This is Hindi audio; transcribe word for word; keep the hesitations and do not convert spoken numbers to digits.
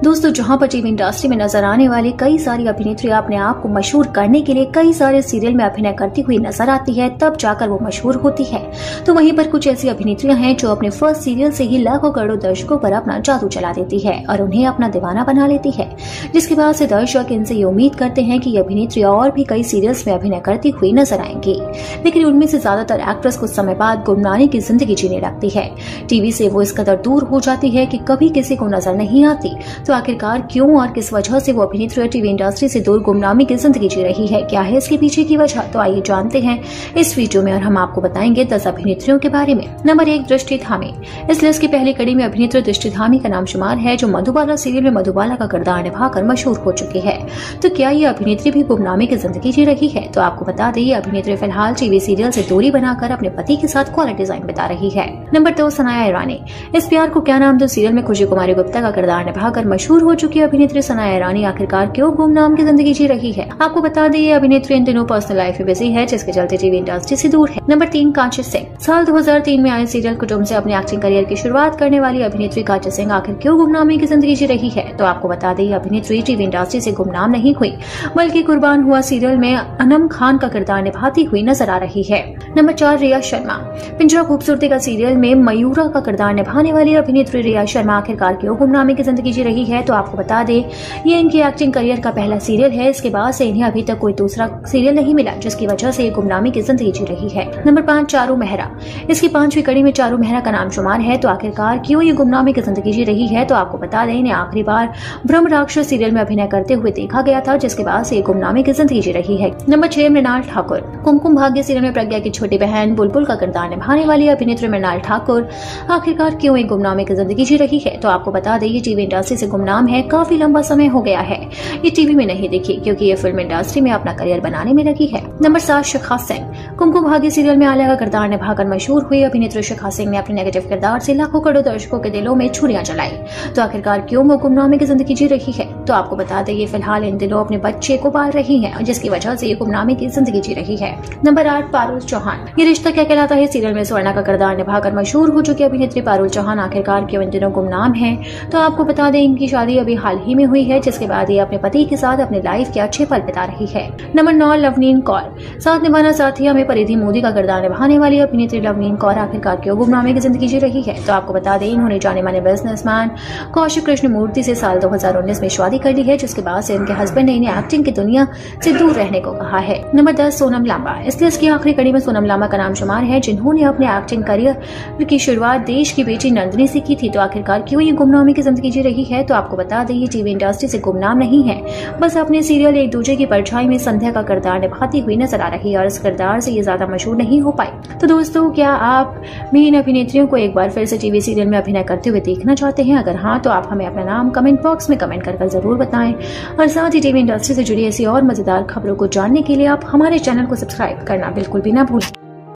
दोस्तों, जहां पर टीवी इंडस्ट्री में नजर आने वाली कई सारी अभिनेत्रियां अपने आप को मशहूर करने के लिए कई सारे सीरियल में अभिनय करती हुई नजर आती है, तब जाकर वो मशहूर होती है। तो वहीं पर कुछ ऐसी अभिनेत्रियां हैं जो अपने फर्स्ट सीरियल से ही लाखों करोड़ों दर्शकों पर अपना जादू चला देती है और उन्हें अपना दीवाना बना लेती है, जिसके बाद से दर्शक इनसे ये उम्मीद करते हैं कि ये अभिनेत्रियां और भी कई सीरियल्स में अभिनय करती हुई नजर आएंगी। लेकिन उनमें से ज्यादातर एक्ट्रेस कुछ समय बाद गुमनामी की जिंदगी जीने लगती है। टीवी से वो इस कदर दूर हो जाती है कि कभी किसी को नजर नहीं आती। तो आखिरकार क्यों और किस वजह से वो अभिनेत्री टीवी इंडस्ट्री से दूर गुमनामी की जिंदगी जी रही है, क्या है इसके पीछे की वजह, तो आइए जानते हैं इस वीडियो में और हम आपको बताएंगे दस अभिनेत्रियों के बारे में। नंबर एक, दृष्टि धामी। इस लिस्ट की पहली कड़ी में अभिनेत्री दृष्टि धामी का नाम शुमार है, जो मधुबाला सीरियल में मधुबाला का किरदार निभाकर मशहूर हो चुकी है। तो क्या ये अभिनेत्री भी गुमनामी की जिंदगी जी रही है? तो आपको बता दें, ये अभिनेत्री फिलहाल टीवी सीरियल से दूरी बनाकर अपने पति के साथ क्वालिटी टाइम बिता रही है। नंबर दो, सनाया ईरानी। इस प्यार को क्या नाम दो सीरियल में खुशी कुमारी गुप्ता का किरदार निभाकर मशहूर हो चुकी अभिनेत्री सनाया ईरानी आखिरकार क्यों गुमनाम की जिंदगी जी रही है? आपको बता दें, ये अभिनेत्री इन दिनों पर्सनल लाइफ में बिजी है, जिसके चलते टीवी इंडस्ट्री से दूर है। नंबर तीन, कांची सिंह। साल दो हज़ार तीन में आए सीरियल कुटुंब से अपने एक्टिंग करियर की शुरुआत करने वाली अभिनेत्री कांची सिंह आखिर क्यों गुमनामी की जिंदगी जी रही है? तो आपको बता दें, अभिनेत्री टीवी इंडस्ट्री से गुमनाम नहीं हुई, बल्कि कुर्बान हुआ सीरियल में अनम खान का किरदार निभाती हुई नजर आ रही है। नंबर चार, रिया शर्मा। पिंजरा खूबसूरती का सीरियल में मयूरा का किरदार निभाने वाली अभिनेत्री रिया शर्मा आखिरकार क्यों गुमनामी की जिंदगी जी रही है? तो आपको बता दें, ये इनकी एक्टिंग करियर का पहला सीरियल है। इसके बाद से इन्हें अभी तक कोई दूसरा सीरियल नहीं मिला, जिसकी वजह से ये गुमनामी की जिंदगी जी रही है। नंबर पाँच, चारू मेहरा। इसकी पांचवी कड़ी में चारू मेहरा का नाम शुमार है। तो आखिरकार क्यों ये गुमनामी की जिंदगी जी रही है? तो आपको बता दें, इन्हें आखिरी बार ब्रह्म राक्षस सीरियल में अभिनय करते हुए देखा गया था, जिसके बाद से ये गुमनामी की जिंदगी जी रही है। नंबर छह, मृणाल ठाकुर। कुमकुम भाग्य सीरियल में प्रज्ञा की छोटी बहन बुलबुल का किरदार निभाने वाली अभिनेत्री मृणाल ठाकुर आखिरकार क्यों एक गुमनामी की जिंदगी जी रही है? तो आपको बता दें, ये टीवी इंडस्ट्री से गुमनाम है, काफी लंबा समय हो गया है। ये टीवी में नहीं दिखी क्योंकि ये फिल्म इंडस्ट्री में अपना करियर बनाने में लगी है। नंबर सात, शिखा सिंह। कुमकुम भाग्य सीरियल में आलिया का किरदार निभाकर मशहूर हुई अभिनेत्री शिखा सिंह ने अपने नेगेटिव किरदार से लाखों करोड़ों दर्शकों के दिलों में छुरियां चलाई। तो आखिरकार क्यों वो गुमनामी की जिंदगी जी रही है? तो आपको बता दें, ये फिलहाल इन दिनों अपने बच्चे को पाल रही है, जिसकी वजह से ये गुमनामी की जिंदगी जी रही है। नंबर आठ, पारुल चौहान। ये रिश्ता क्या कहलाता है सीरियल में स्वर्णा का किरदार निभाकर मशहूर हो चुकी अभिनेत्री पारुल चौहान आखिरकार क्यों इन दिनों गुमनाम है? तो आपको बता दें, इनकी शादी अभी हाल ही में हुई है, जिसके बाद ये अपने पति के साथ अपने लाइफ के अच्छे पल बिता रही है। नंबर नौ, लवनीन कौर। साथ निभाना साथिया में परिधि मोदी का किरदार निभाने वाली अभिनेत्री लवनीन कौर आखिरकार क्यों गुमनामी की जिंदगी जी रही है? तो आपको बता दें, इन्होंने जाने माने बिजनेसमैन कौशिक कृष्णमूर्ति से साल दो हज़ार उन्नीस में शादी कर ली है, जिसके बाद से इनके हस्बैंड ने इन्हें एक्टिंग की दुनिया से दूर रहने को कहा है। नंबर दस, सोनम लांबा। इस लिस्ट की आखिरी कड़ी में सोनम लांबा का नाम शुमार है, जिन्होंने अपने एक्टिंग करियर की शुरुआत देश की बेटी नंदिनी से की थी। तो आखिरकार क्यों ये गुमनामी की जिंदगी जी रही है? तो आपको बता दें, ये टीवी इंडस्ट्री से गुमनाम नहीं है, बस अपने सीरियल एक दूजे की परछाई में संध्या का किरदार निभाती हुई नजर आ रही है और इस किरदार से ये ज्यादा मशहूर नहीं हो पाई। तो दोस्तों, क्या आप भी इन अभिनेत्रियों को एक बार फिर से टीवी सीरियल में अभिनय करते हुए देखना चाहते हैं? अगर हाँ, तो आप हमें अपना नाम कमेंट बॉक्स में कमेंट कर जरूर बताएं और साथ ही टीवी इंडस्ट्री से जुड़ी ऐसी और मजेदार खबरों को जानने के लिए आप हमारे चैनल को सब्सक्राइब करना बिल्कुल भी ना भूलें।